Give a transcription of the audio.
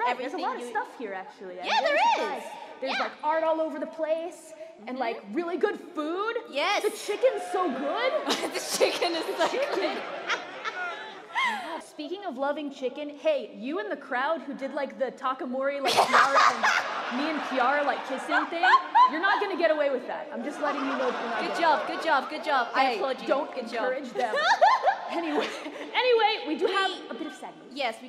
right. There's a lot of stuff here, actually. Yeah, there is. There's like art all over the place, and like really good food. Yes. The chicken's so good. The chicken is so good. Speaking of loving chicken, hey, you in the crowd who did like the TakaMori, like Kiara and me and Kiara like kissing thing, you're not gonna get away with that. I'm just letting you know. Good job, good job, good job. I applaud you. Don't Good encourage job. them. Anyway, we do have a bit of sad news. Yes.